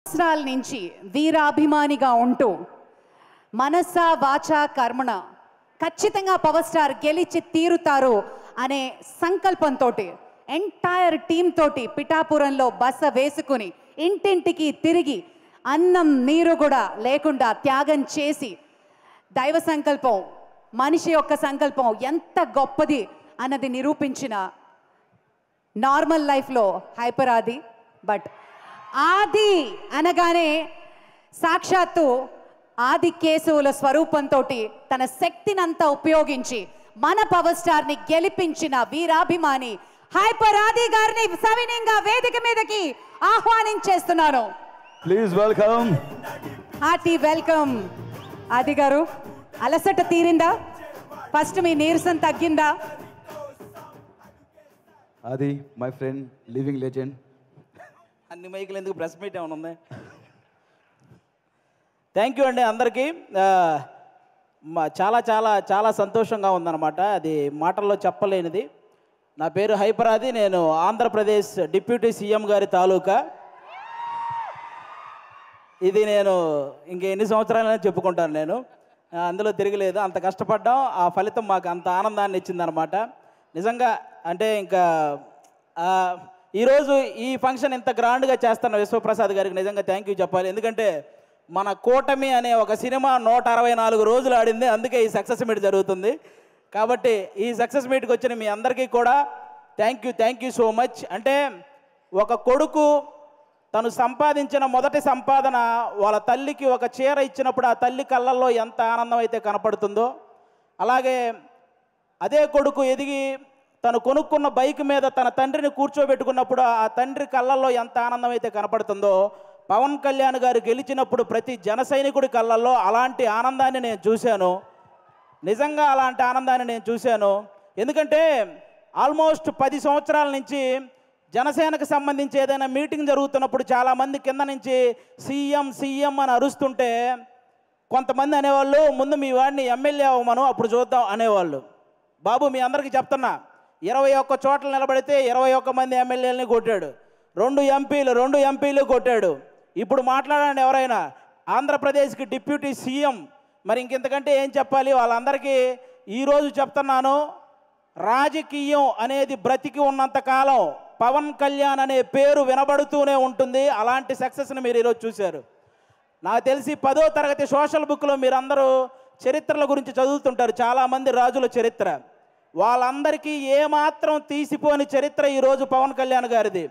సంవత్సరాల నుంచి వీరాభిమానిగా ఉంటూ మనస వాచ కర్మణ ఖచ్చితంగా పవర్ స్టార్ గెలిచి తీరుతారు అనే సంకల్పంతో ఎంటైర్ టీమ్ తోటి పిఠాపురంలో బస వేసుకుని ఇంటింటికి తిరిగి అన్నం నీరు కూడా లేకుండా త్యాగం చేసి దైవ సంకల్పం మనిషి యొక్క సంకల్పం ఎంత గొప్పది అన్నది నిరూపించిన నార్మల్ లైఫ్లో హైపర్ ఆది. బట్ ఆది అనగానే సాక్షాత్తు ఆది కేశవుల స్వరూపంతో తన శక్తినంతా ఉపయోగించి మన పవర్ స్టార్ని గెలిపించిన వీరాభిమాని హైపర్ ఆది గారిని సవినయంగా వేదిక మీదకి ఆహ్వానించేస్తున్నాను. Please welcome. Hearty welcome Aadi గారు. అలసట తీరిందా? ఫస్ట్ మీ నీరసం తగ్గిందా? ఆది మై ఫ్రెండ్, లివింగ్ లెజెండ్. అన్ని మైకులు ఎందుకు, ప్రెస్ మీట్ ఏమైనా ఉంది? థ్యాంక్ యూ అండి అందరికీ. చాలా చాలా చాలా సంతోషంగా ఉందన్నమాట. అది మాటల్లో చెప్పలేనిది. నా పేరు హైపర్ ఆది. నేను ఆంధ్రప్రదేశ్ డిప్యూటీ సీఎం గారి తాలూకా. ఇది నేను ఇంక ఎన్ని సంవత్సరాలైనా చెప్పుకుంటాను. నేను అందులో తిరగలేదు. అంత కష్టపడ్డాం, ఆ ఫలితం మాకు అంత ఆనందాన్ని ఇచ్చిందనమాట. నిజంగా అంటే ఇంకా ఈరోజు ఈ ఫంక్షన్ ఇంత గ్రాండ్గా చేస్తున్న విశ్వప్రసాద్ గారికి నిజంగా థ్యాంక్ యూ చెప్పాలి. ఎందుకంటే మన కూటమి అనే ఒక సినిమా 164 రోజులు ఆడింది, అందుకే ఈ సక్సెస్ మీట్ జరుగుతుంది. కాబట్టి ఈ సక్సెస్ మీట్కి వచ్చిన మీ అందరికీ కూడా థ్యాంక్ యూ సో మచ్. అంటే ఒక కొడుకు తను సంపాదించిన మొదటి సంపాదన వాళ్ళ తల్లికి ఒక చీర ఇచ్చినప్పుడు ఆ తల్లి కళ్ళల్లో ఎంత ఆనందం అయితే కనపడుతుందో, అలాగే అదే కొడుకు ఎదిగి తను కొనుక్కున్న బైక్ మీద తన తండ్రిని కూర్చోబెట్టుకున్నప్పుడు ఆ తండ్రి కళ్ళల్లో ఎంత ఆనందం అయితే కనపడుతుందో, పవన్ కళ్యాణ్ గారు గెలిచినప్పుడు ప్రతి జన సైనికుడి కళ్ళల్లో అలాంటి ఆనందాన్ని నేను చూశాను. నిజంగా అలాంటి ఆనందాన్ని నేను చూశాను. ఎందుకంటే ఆల్మోస్ట్ 10 సంవత్సరాల నుంచి జనసేనకు సంబంధించి ఏదైనా మీటింగ్ జరుగుతున్నప్పుడు చాలామంది కింద నుంచి సీఎం అని అరుస్తుంటే కొంతమంది అనేవాళ్ళు, ముందు మీ వాడిని ఎమ్మెల్యే అవ్వమను అప్పుడు చూద్దాం అనేవాళ్ళు. బాబు మీ అందరికీ చెప్తున్నా, 21 చోట్ల నిలబడితే 21 మంది ఎమ్మెల్యేలని కొట్టాడు, 2 ఎంపీలు కొట్టాడు. ఇప్పుడు మాట్లాడండి ఎవరైనా, ఆంధ్రప్రదేశ్కి డిప్యూటీ సీఎం. మరి ఇంకెంతకంటే ఏం చెప్పాలి? వాళ్ళందరికీ ఈరోజు చెప్తున్నాను, రాజకీయం అనేది బ్రతికి ఉన్నంతకాలం పవన్ కళ్యాణ్ అనే పేరు వినబడుతూనే ఉంటుంది. అలాంటి సక్సెస్ని మీరు ఈరోజు చూశారు. నాకు తెలిసి 10వ తరగతి సోషల్ బుక్లో మీరందరూ చరిత్రల గురించి చదువుతుంటారు, చాలామంది రాజుల చరిత్ర. వాళ్ళందరికీ ఏమాత్రం తీసిపోని చరిత్ర ఈరోజు పవన్ కళ్యాణ్ గారిది.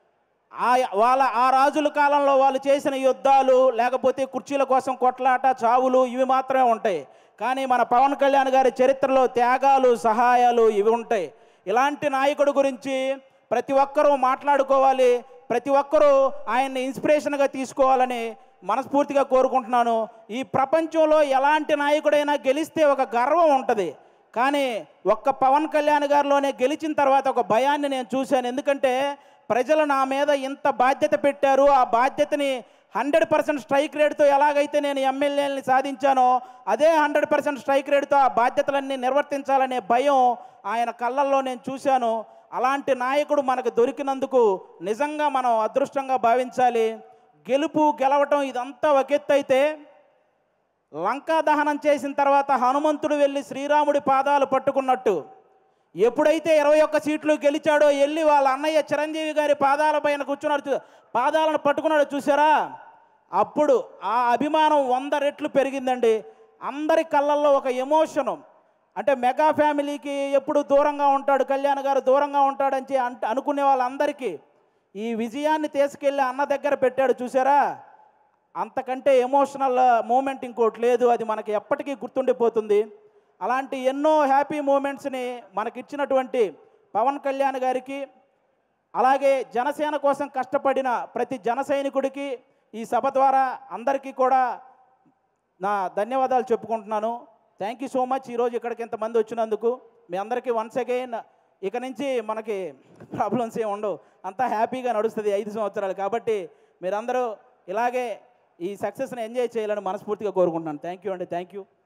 ఆ రాజుల కాలంలో వాళ్ళు చేసిన యుద్ధాలు, లేకపోతే కుర్చీల కోసం కొట్లాట, చావులు ఇవి మాత్రమే ఉంటాయి. కానీ మన పవన్ కళ్యాణ్ గారి చరిత్రలో త్యాగాలు, సహాయాలు ఇవి ఉంటాయి. ఇలాంటి నాయకుడి గురించి ప్రతి ఒక్కరూ మాట్లాడుకోవాలి, ప్రతి ఒక్కరూ ఆయన్ని ఇన్స్పిరేషన్గా తీసుకోవాలని మనస్ఫూర్తిగా కోరుకుంటున్నాను. ఈ ప్రపంచంలో ఎలాంటి నాయకుడైనా గెలిస్తే ఒక గర్వం ఉంటుంది, కానీ ఒక్క పవన్ కళ్యాణ్ గారిలోనే గెలిచిన తర్వాత ఒక భయాన్ని నేను చూశాను. ఎందుకంటే ప్రజలు నా మీద ఇంత బాధ్యత పెట్టారు, ఆ బాధ్యతని 100% స్ట్రైక్ రేట్తో ఎలాగైతే నేను ఎమ్మెల్యేలని సాధించానో అదే 100% స్ట్రైక్ రేట్తో ఆ బాధ్యతలన్నీ నిర్వర్తించాలనే భయం ఆయన కళ్ళల్లో నేను చూశాను. అలాంటి నాయకుడు మనకు దొరికినందుకు నిజంగా మనం అదృష్టంగా భావించాలి. గెలవటం ఇదంతా ఒక ఎత్తు అయితే, లంకా దహనం చేసిన తర్వాత హనుమంతుడు వెళ్ళి శ్రీరాముడి పాదాలు పట్టుకున్నట్టు ఎప్పుడైతే 21 సీట్లు గెలిచాడో వెళ్ళి వాళ్ళ అన్నయ్య చిరంజీవి గారి పాదాల పైన కూర్చున్నాడు, పాదాలను పట్టుకున్నాడు చూసారా, అప్పుడు ఆ అభిమానం 100 రెట్లు పెరిగిందండి. అందరి కళ్ళల్లో ఒక ఎమోషను. అంటే మెగా ఫ్యామిలీకి ఎప్పుడు దూరంగా ఉంటాడు కళ్యాణ్ గారు, దూరంగా ఉంటాడని అనుకునే వాళ్ళందరికీ ఈ విజయాన్ని తీసుకెళ్ళి అన్న దగ్గర పెట్టాడు చూసారా, అంతకంటే ఎమోషనల్ మూమెంట్ ఇంకోటి లేదు. అది మనకి ఎప్పటికీ గుర్తుండిపోతుంది. అలాంటి ఎన్నో హ్యాపీ మూమెంట్స్ని మనకిచ్చినటువంటి పవన్ కళ్యాణ్ గారికి, అలాగే జనసేన కోసం కష్టపడిన ప్రతి జన సైనికుడికి ఈ సభ ద్వారా అందరికీ కూడా నా ధన్యవాదాలు చెప్పుకుంటున్నాను. Thank you so much. ఈరోజు ఇక్కడికి ఇంతమంది వచ్చినందుకు మీ అందరికీ వన్స్ అగైన్. ఇక నుంచి మనకి ప్రాబ్లమ్స్ ఏమి ఉండవు, అంతా హ్యాపీగా నడుస్తుంది 5 సంవత్సరాలు. కాబట్టి మీరందరూ ఇలాగే ఈ సక్సెస్ని ఎంజాయ్ చేయాలని మనస్ఫూర్తిగా కోరుకుంటున్నాను. థ్యాంక్ యూ అండి. Thank you.